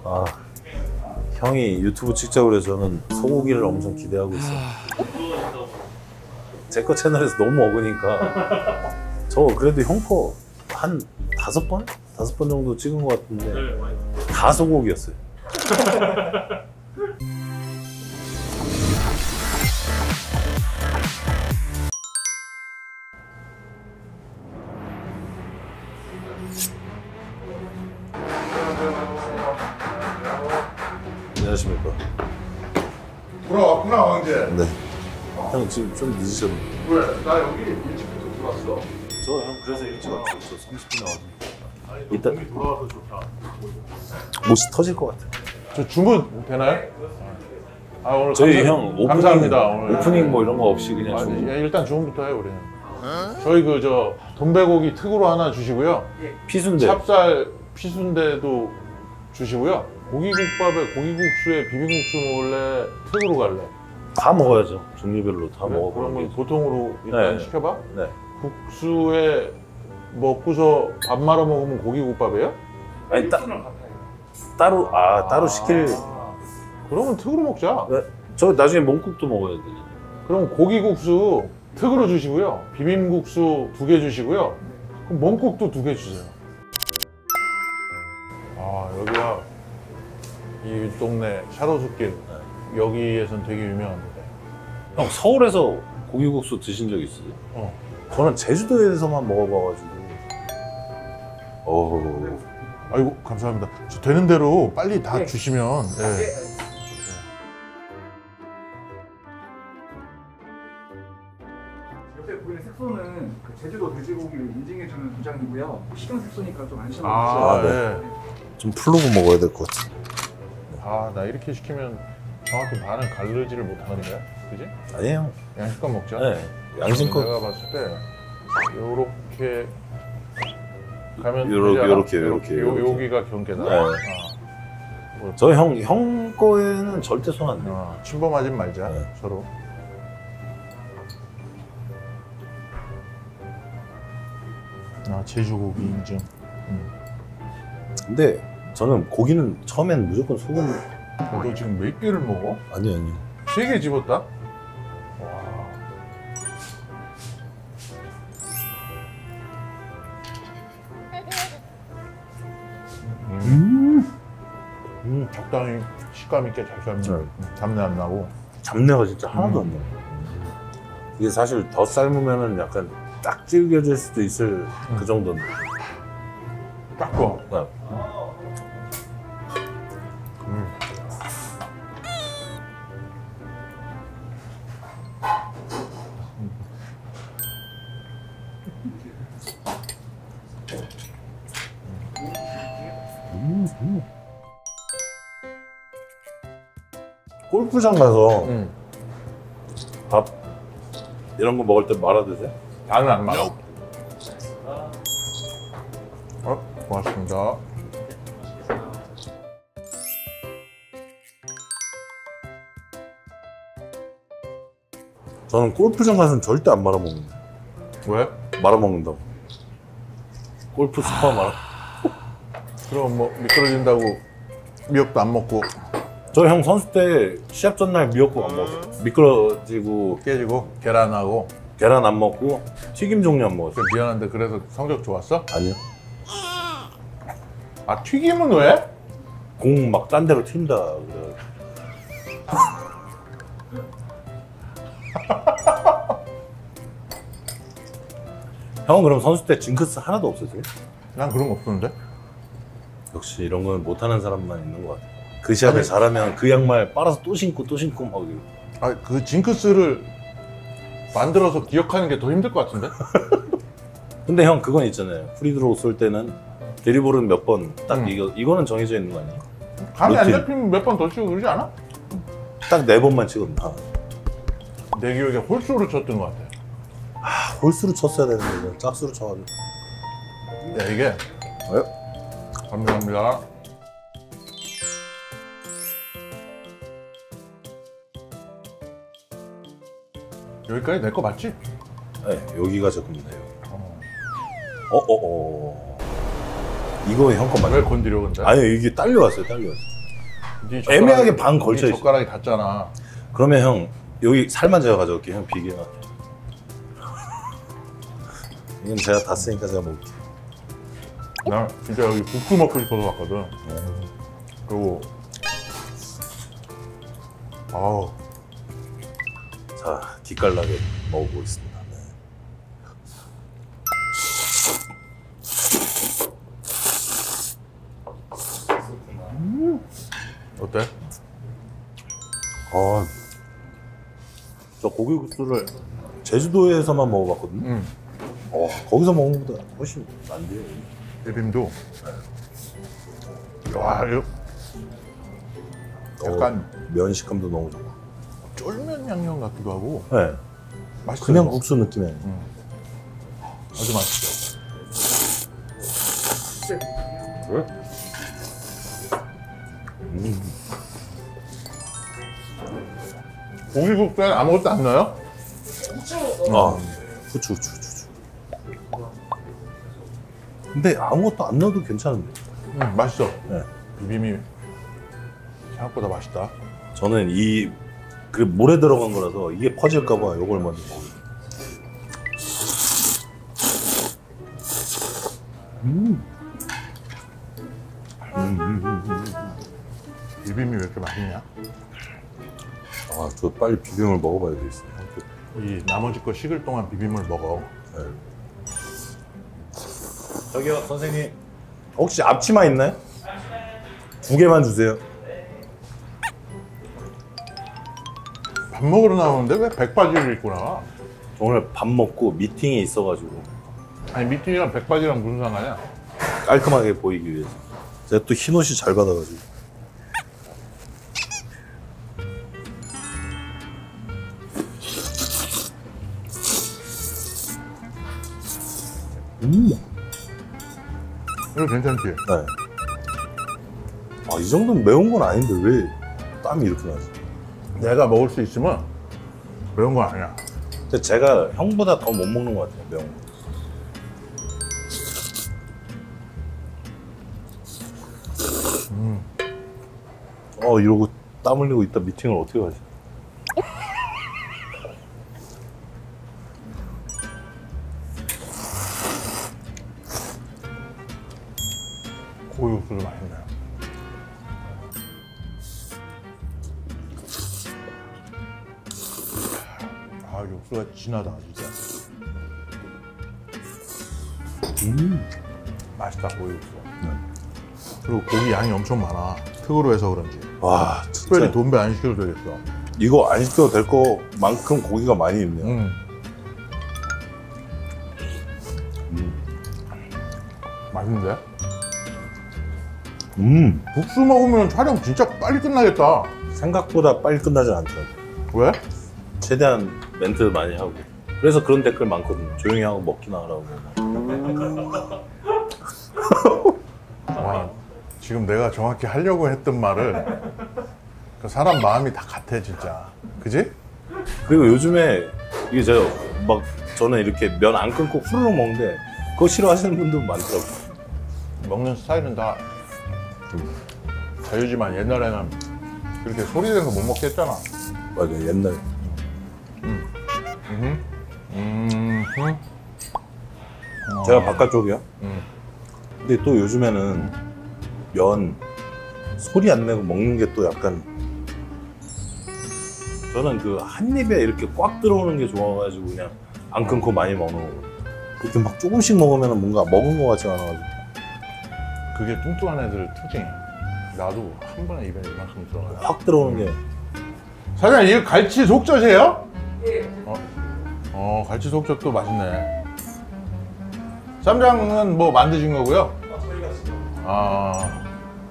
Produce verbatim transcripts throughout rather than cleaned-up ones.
아, 형이 유튜브 찍자고 그래서 저는 소고기를 엄청 기대하고 있어요. 제 거 채널에서 너무 먹으니까 저 그래도 형 거 한 다섯 번? 다섯 번 정도 찍은 것 같은데 다 소고기였어요. 안녕하십니까. 돌아왔구나 왕재. 네. 형 지금 좀 늦으셨네. 왜? 나 여기 일찍부터 들어왔어. 저 형 그래서 일찍 왔어요. 저 삼십 분 나왔는데. 아니, 이따 돌아와서 좋다. 못이 터질 것 같아. 저 주문 되나요? 아 오늘 저희 감사, 형 오프닝, 감사합니다. 오늘 오프닝 뭐 이런 거 없이 그냥 아니, 주문. 예, 일단 주문부터 해요 우리는. 저희 그 저 돈배고기 특으로 하나 주시고요. 피순대. 찹쌀 피순대도 주시고요. 고기국밥에 고기국수에 비빔국수 먹을래? 특으로 갈래? 다 먹어야죠. 종류별로 다 그래? 먹어보는 그러면 게. 보통으로 일단 네. 시켜봐. 네. 국수에 먹고서 밥 말아 먹으면 고기국밥이에요? 아니 따, 따로 아 따로 시킬. 그러면 특으로 먹자. 네. 저 나중에 몽국도 먹어야 돼. 그럼 고기국수 특으로 주시고요. 비빔국수 두 개 주시고요. 그럼 몽국도 두 개 주세요. 아 여기가 이 동네 샤로수길 여기에선 되게 유명합니다. 형 서울에서 고기국수 드신 적 있으세요? 어. 저는 제주도에서만 먹어봐가지고. 어우. 아이고 감사합니다. 저 되는 대로 빨리 다 네. 주시면. 네. 네. 옆에 보이는 색소는 그 제주도 돼지고기를 인증해주는 도장이고요. 식용 색소니까 좀 안심하시죠. 아, 아, 네. 네. 좀 풀르고 먹어야 될 것 같아. 아, 나 이렇게 시키면 정확히 반을 가르지를 못하는데, 그지? 아니에요. 양식껏 먹자. 네. 양심껏. 내가 봤을 때 요렇게 가면 요렇게, 되지 않아? 요렇게, 요렇게, 요, 요렇게. 여기가 경계다. 네. 아, 뭐, 저 형, 형 거에는 절대 손 안 대. 아, 침범하진 말자, 네. 서로. 아, 제주고기 인증. 음. 근데 저는 고기는 처음엔 무조건 소금. 너 지금 몇 개를 먹어? 아니 아니. 세 개 집었다? 와. 음. 음, 적당히 식감 있게 잘 삶는. 네. 음, 잡내 안 나고. 잡내가 진짜 하나도 음. 안 나. 이게 사실 더 삶으면은 약간 딱 질겨질 수도 있을 그 정도인데. 딱 좋아. 네. 음. 골프장 가서 음. 밥 이런 거 먹을 때 말아 드세요? 나는 안 먹어. 어, 고맙습니다. 저는 골프장 가서는 절대 안 말아 먹는다. 왜? 말아 먹는다고. 골프 스파 말아. 그럼 뭐 미끄러진다고 미역도 안 먹고 저 형 선수 때 시합 전날 미역국 안 먹었어요. 미끄러지고 깨지고 계란하고. 계란 안 먹고 튀김 종류 안 먹었어요. 그래, 미안한데 그래서 성적 좋았어? 아니요. 아 튀김은 왜? 공 막 딴 데로 튄다 그래. 형은 그럼 선수 때 징크스 하나도 없으세요? 난 그런 거 없었는데. 역시 이런 건 못하는 사람만 있는 것 같아. 그 시합에 아니, 잘하면 그 양말 빨아서 또 신고 또 신고 막 이러고. 아 그 징크스를 만들어서 기억하는 게 더 힘들 것 같은데? 근데 형 그건 있잖아요. 프리드로우 쏠 때는 드리블은 몇 번 딱 음. 이거 이거는 정해져 있는 거 아니에요? 감이 안 루틴. 잡히면 몇 번 더 치고 그러지 않아? 딱 네 번만 찍었나? 내 기억에 홀수를 쳤던 것 같아. 아, 홀수로 쳤어야 되는데 이거 짝수로 쳐가지고. 야 이게 왜? 감사합니다. 여기까지 내 거 맞지? 네, 여기가 제 겁니다. 여기. 어. 어, 어, 어. 이거 형 거 왜 맞아요? 건드려 근데? 아니요, 이게 딸려왔어요, 딸려왔어요. 네 젓가락이- 애매하게 반 걸쳐 네 있어. 젓가락이 닿잖아. 그러면 형 여기 살만 제가 가져올게요. 형 비계만. 이건 제가 다 쓰니까 제가 먹을게요. 나 진짜 여기 국수 먹고 싶어서 왔거든. 그리고 아우 자, 기깔나게 먹어보겠습니다. 네. 어때? 아, 저 고기국수를 제주도에서만 먹어봤거든요. 응. 어, 거기서 먹는 것보다 훨씬 난데요. 비빔도. 와 이거 약간 어, 면 식감도 너무 좋고. 쫄면 양념 같기도 하고 네, 맛있어. 그냥 이거. 국수 느낌에. 응. 아주 맛있어. 왜? 음. 고기국수에 아무것도 안 넣어요? 아, 후추, 후추, 후추. 근데 아무것도 안 넣어도 괜찮은데. 응, 맛있어. 네. 비빔이 생각보다 맛있다. 저는 이 그 물에 들어간 거라서 이게 퍼질까봐 이걸 먼저 먹어요. 음. 음, 음, 음, 음. 비빔이 왜 이렇게 맛있냐? 아, 저 빨리 비빔을 먹어봐야 되겠어요. 이 나머지 거 식을 동안 비빔을 먹어. 네. 저기요, 선생님. 혹시 앞치마 있나요? 두 개만 주세요. 밥 먹으러 나오는데 왜 백바지를 입고 나와? 오늘 밥 먹고 미팅이 있어가지고 아니 미팅이랑 백바지랑 무슨 상관이야? 깔끔하게 보이기 위해서. 제가 또 흰 옷이 잘 받아가지고. 음. 이거 괜찮지? 네. 아, 이 정도는 매운 건 아닌데 왜 땀이 이렇게 나지? 내가 먹을 수 있으면 매운 건 아니야. 근데 제가 형보다 더 못 먹는 것 같아요, 매운 거. 음. 어, 이러고 땀 흘리고 있다 미팅을 어떻게 가지? 고기국수도 맛있네. 아 육수가 진하다 진짜. 음. 맛있다 고기국수. 네. 그리고 고기 양이 엄청 많아. 특으로 해서 그런지. 와, 특별히 진짜 돈배 안 시켜도 되겠어. 이거 안 시켜도 될 거만큼 고기가 많이 있네요. 음. 음. 맛있는데? 음. 국수 먹으면 촬영 진짜 빨리 끝나겠다. 생각보다 빨리 끝나진 않더라고요. 왜? 최대한 멘트 많이 하고. 그래서 그런 댓글 많거든요. 조용히 하고 먹기나 하라고. 와, 지금 내가 정확히 하려고 했던 말을 그 사람 마음이 다 같아 진짜. 그지? 그리고 요즘에 이게 제가 막 저는 이렇게 면 안 끊고 후루룩 먹는데 그거 싫어하시는 분도 많더라고요. 먹는 스타일은 다 자유지만 옛날에는 그렇게 소리내서 못 먹게 했잖아. 맞아요, 옛날에. 음. 음. 음. 어. 제가 바깥쪽이요. 음. 근데 또 요즘에는 면 소리 안 내고 먹는 게 또 약간 저는 그 한 입에 이렇게 꽉 들어오는 게 좋아가지고 그냥 안 끊고 많이 먹는 거고 그렇게 막 조금씩 먹으면 뭔가 먹은 거 같지 않아가지고. 그게 뚱뚱한 애들 특징. 나도 한 번에 입에 이만큼 들어가요. 확 들어오는 게. 사장님 이거 갈치 속젓이에요? 예. 어, 어 갈치 속젓도 맛있네. 쌈장은 뭐 만드신 거고요? 아, 저희가 지금 아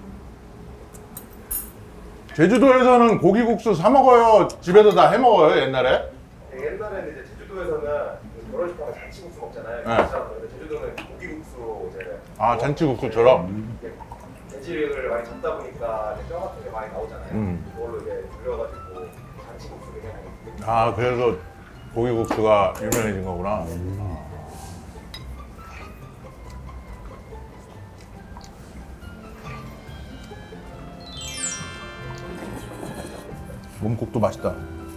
제주도에서는 고기국수 사 먹어요? 집에서 다 해 먹어요 옛날에? 네, 옛날에는 이제 제주도에서는 결혼식 하면 잔치국수 먹잖아요. 네. 근데 제주도는 고기국수 이제 아 잔치국수처럼? 돼지를 많이 잡다 보니까 이제 뼈 같은 게 많이 나오잖아요. 음. 그걸로 이제 불려가지고 잔치국수 그냥 아 그래서 고기국수가 유명해진 거구나. 몸국도 맛있다.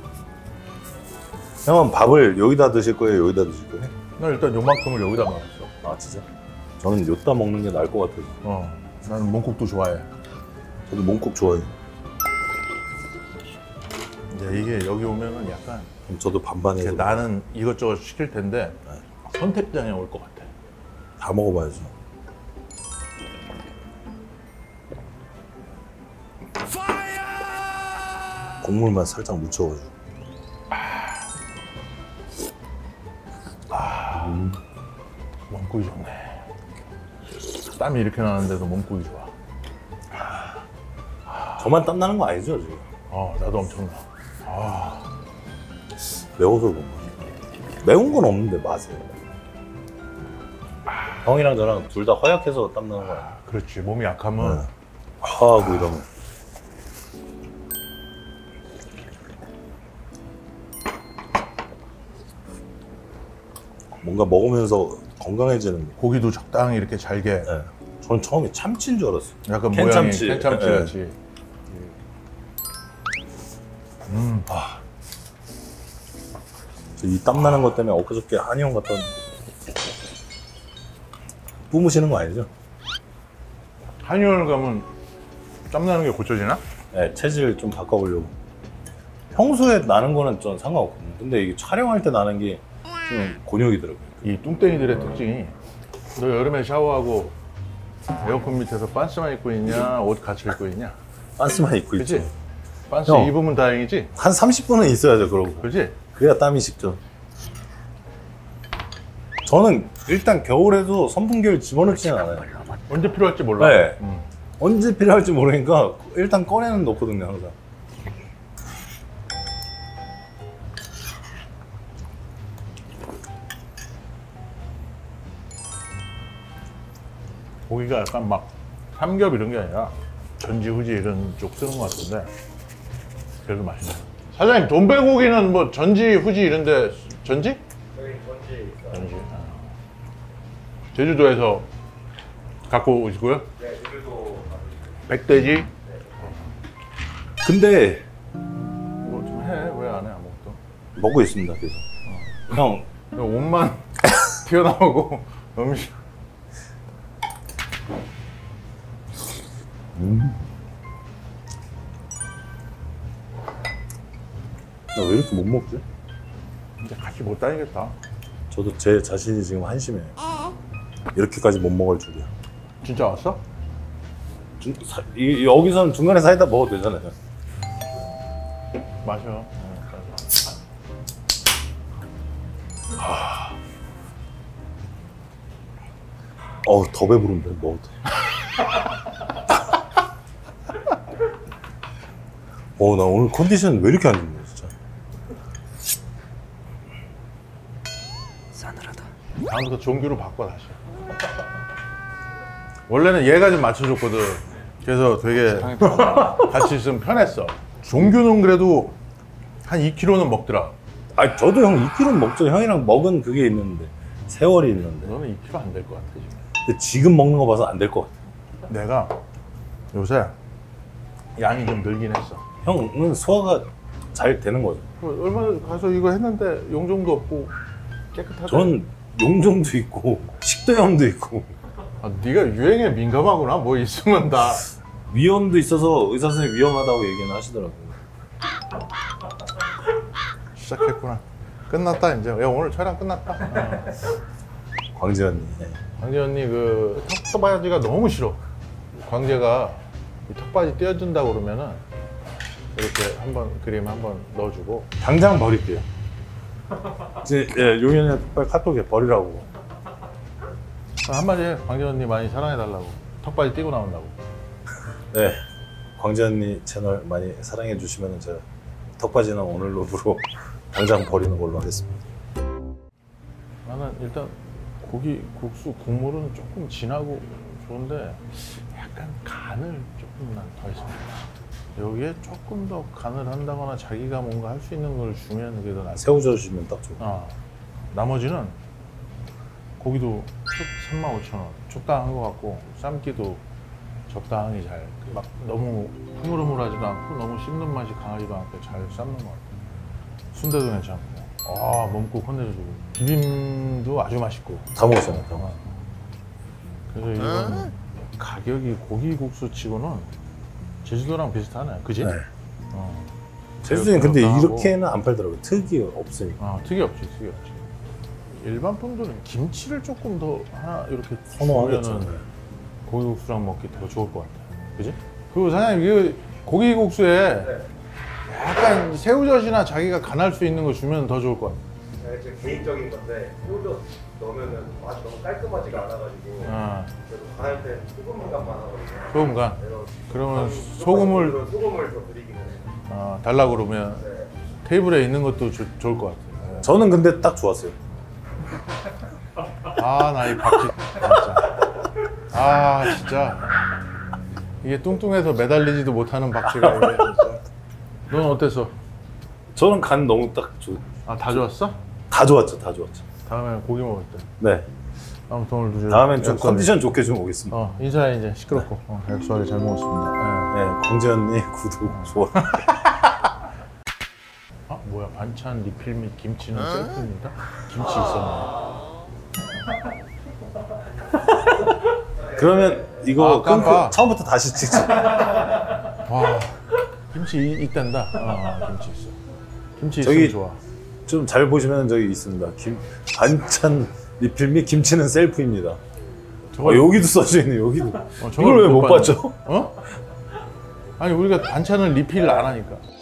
형은 밥을 여기다 드실 거예요? 여기다 드실 거예요? 나 일단 요만큼을 여기다 넣었어. 아 진짜? 저는 요따 먹는 게 나을 것 같아요. 어, 나는 몸국도 좋아해. 저도 몸국 좋아해요. 이제 이게 여기 오면은 약간 그럼 저도 반반해서 나는 이것저것 시킬 텐데 선택장애 올 것 같아. 다 먹어봐야죠. 국물만 살짝 묻혀가지고. 음. 몸국이 좋네. 땀이 이렇게 나는데도 몸국이 좋아. 저만 땀 나는 거 아니죠 지금? 어, 나도 엄청 나. 아, 매워서 그런가? 매운 건 없는데 맛에. 형이랑 저랑 둘 다 허약해서 땀 나는 거야. 그렇지. 몸이 약하면 네. 하하고 이러면. 뭔가 먹으면서 건강해지는 거. 고기도 적당히 이렇게 잘게. 네. 전 처음에 참치인 줄 알았어요. 약간 캔참치. 모양이 캔참치 네. 같이. 음, 아. 이 땀 나는 것 때문에 엊그저께 한의원 갔다 왔는데 뿜으시는 거 아니죠? 한의원을 가면 땀 나는 게 고쳐지나? 네, 체질 좀 바꿔보려고. 평소에 나는 거는 좀 상관없거든요. 근데 이게 촬영할 때 나는 게 좀 곤욕이더라고요. 이 뚱땡이들의 특징이 너 여름에 샤워하고 에어컨 밑에서 반스만 입고 있냐, 옷 같이 입고 있냐? 반스만 입고 그치? 있죠. 반스 형. 입으면 다행이지? 한 삼십 분은 있어야죠, 그러고. 그렇지? 그래야 땀이 식죠. 저는 일단 겨울에도 선풍기를 집어넣지는 않아요. 언제 필요할지 몰라. 네. 음. 언제 필요할지 모르니까 일단 꺼내는 놓거든요, 항상. 고기가 약간 막 삼겹 이런 게 아니라 전지, 후지 이런 쪽 쓰는 것 같은데 그래도 맛있네. 사장님, 돈베고기는 뭐 전지, 후지 이런데 전지? 여기 전지 전지. 아. 제주도에서 갖고 오시고요. 네, 제주도 백돼지. 근데 뭐 좀 해. 왜 안 해? 아무것도. 먹고 있습니다, 계속. 형, 옷만 튀어나오고 음식. 음. 나 왜 이렇게 못 먹지? 이제 같이 못 다니겠다. 저도 제 자신이 지금 한심해요. 이렇게까지 못 먹을 줄이야. 진짜 왔어? 중, 사, 이, 여기서는 중간에 사이다 먹어도 되잖아요. 마셔. 어, 어우, 더 배부른데, 먹어도 돼. 어, 나 오늘 컨디션 왜 이렇게 안 좋냐, 진짜. 싸늘하다. 다음부터 종규로 바꿔 다시. 원래는 얘가 좀 맞춰줬거든. 그래서 되게 같이 있으면 편했어. 종규는 그래도 한 이 킬로그램는 먹더라. 아니, 저도 형 이 킬로그램 먹죠. 형이랑 먹은 그게 있는데. 세월이 있는데. 너는 이 킬로그램 안 될 것 같아 지금. 근데 지금 먹는 거 봐서 안 될 것 같아. 내가 요새 양이 좀 늘긴 했어. 형은 소화가 잘 되는 거죠. 얼마 전에 가서 이거 했는데 용종도 없고 깨끗하다. 전 용종도 있고 식도염도 있고 아, 네가 유행에 민감하구나. 뭐 있으면 다. 위험도 있어서 의사 선생님 위험하다고 얘기는 하시더라고요. 시작했구나. 끝났다 이제. 야, 오늘 촬영 끝났다. 어. 광재 언니. 광재 언니 그 턱바지가 너무 싫어. 광재가 이 턱바지 떼어준다고 그러면은 이렇게 한번 그림 한번 넣어주고. 당장 버릴게요. 이제 예, 용현이한테 빨리 카톡에 버리라고. 한마디 해. 광재 언니 많이 사랑해달라고. 턱바지 띄고 나온다고. 네, 광재 언니 채널 많이 사랑해 주시면 제가 턱바지는 오늘로부로 당장 버리는 걸로 하겠습니다. 나는 일단 고기 국수 국물은 조금 진하고 좋은데 약간 간을 조금 난 더 했으면 좋겠어. 여기에 조금 더 간을 한다거나 자기가 뭔가 할 수 있는 걸 주면 그게 더 낫지. 새우젓 주시면 딱 좋고. 어. 나머지는 고기도 삼만 오천 원 적당한 것 같고 삶기도 적당히 잘 막 너무 흐물흐물하지도 않고 너무 씹는 맛이 강하지도 않게 잘 삶는 것 같아요. 순대도 괜찮고, 아 몸국 혼내주고, 비빔도 아주 맛있고. 다 먹었잖아요. 다 먹었어요. 그래서 이건 가격이 고기국수 치고는 제주도랑 비슷하네, 그지? 네. 어. 제주도는 근데 적당하고. 이렇게는 안 팔더라고요. 특이 없으니까. 아, 특이 없지, 특이 없지. 일반 분들은 김치를 조금 더 하나 이렇게 선호하겠죠. 주면은 네. 고기국수랑 먹기 더 좋을 것 같아요. 그지? 그리고 사장님, 이 고기국수에 네. 약간 새우젓이나 자기가 간할 수 있는 거 주면 더 좋을 것 같아요. 네, 제 개인적인 건데 새우젓 넣으면은 맛이 너무 깔끔하지가 않아가지고 아, 그래도 간할 때 소금간만 하거든요. 소금간. 그래서 그러면 좀 소금을 소금을 소금을 더 드리기는 해요. 어, 달라고 그러면 네. 테이블에 있는 것도 조- 좋을 것 같아요. 네. 저는 근데 딱 좋았어요. 아, 나 이 박쥐 진짜. 아, 진짜. 이게 뚱뚱해서 매달리지도 못하는 박쥐가 이게 진짜. 넌 어땠어? 저는 간 너무 딱 좋. 아, 다 좋았어? 다 좋았죠. 다 좋았죠. 다음에 고기 먹을 때. 네. 아무튼 오늘도 좀 다음엔 좀 약속하게- 컨디션 좋게 좀 오겠습니다. 어, 인사해 이제 시끄럽고. 어, 약속하게 잘 먹었습니다. 네. 네, 광재 구독, 좋아요. 아, 뭐야, 반찬 리필 및 김치는 셀프입니다. 김치 있었네. 그러면 이거 아, 깜빡. 끊고 처음부터 다시 찍자. 와, 김치 이- 있단다. 아, 김치 있어. 김치 저기- 있으면 좋아. 좀 잘 보시면 저기 있습니다. 김, 반찬 리필 및 김치는 셀프입니다. 저거 어, 여기도 써져 있네. 여기도. 어, 저걸 이걸 왜 못 봤네. 봤죠? 어? 아니 우리가 반찬을 리필을 안 하니까.